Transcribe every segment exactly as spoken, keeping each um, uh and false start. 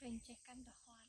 Truyền chạy căn đỏ hoàn.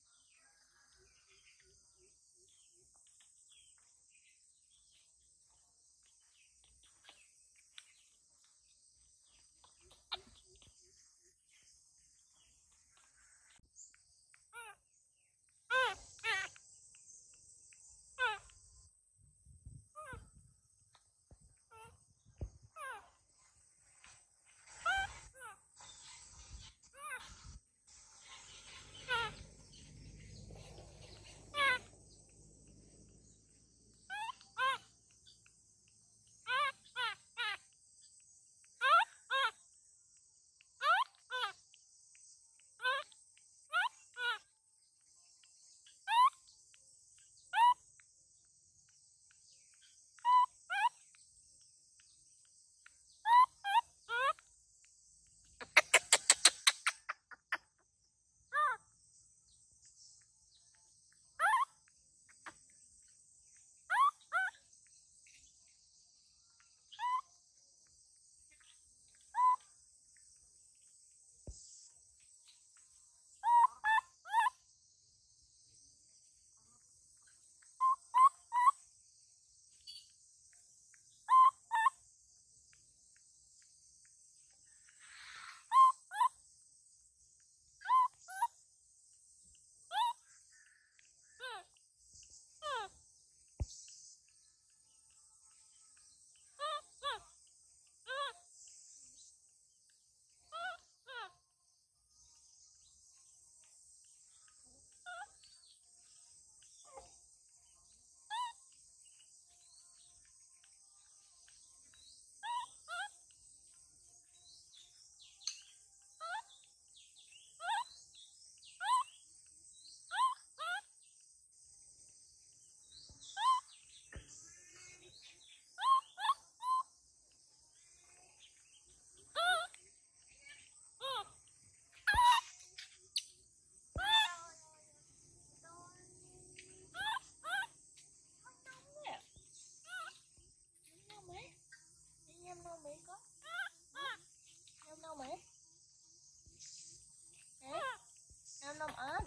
Em nôm ớt.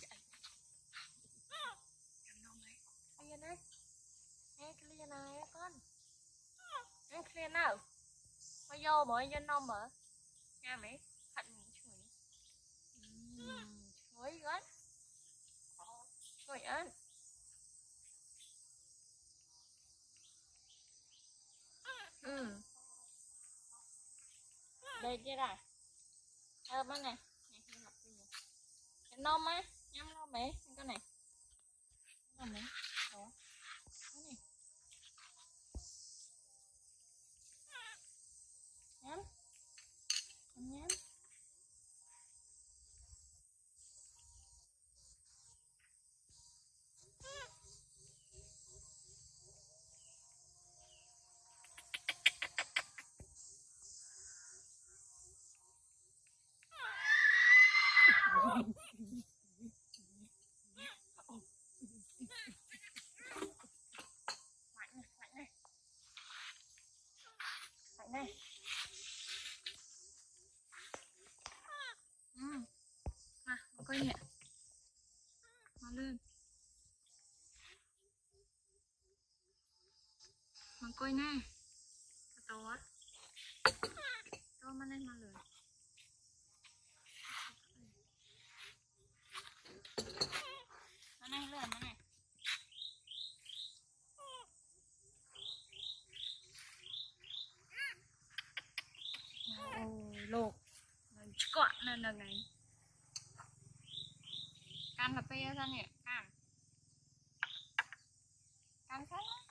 Em nôm đấy. Clear này. Nghe clear này con. Nghe clear nào. Có vô mọi dân nôm mở. Nghe mấy. Hạnh chuối. Chuối gắn. Chuối ăn. Ừ. Đây kia này. Ờ bên này. Cái nôm á, nhâm nôm mẹ, cái này. Nôm mẹ. Đó. Cái này. Nhắm. Nhắm. Mạnh này, mạnh này. Mạnh này. Ừ. À, coi nhẹ. Nó lên. Mà coi nè. To á. To mà lên mà lười. Mà này lười mà này. Ôi lột. Quặn lên lần này. Can là pe ra nè, can. Can sát á.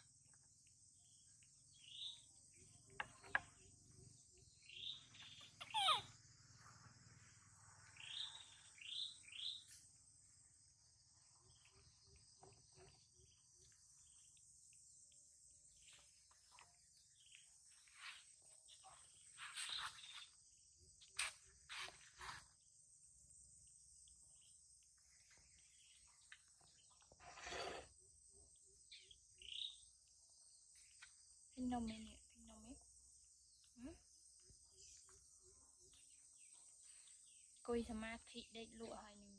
Thinh nông này nè, thinh nông ấy. Ừ? Cô cùi thầm ma thị đậy lụa hỏi nè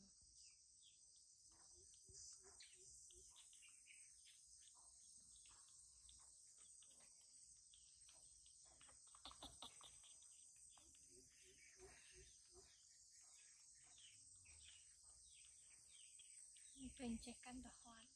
เป็นใจกันต่อหอน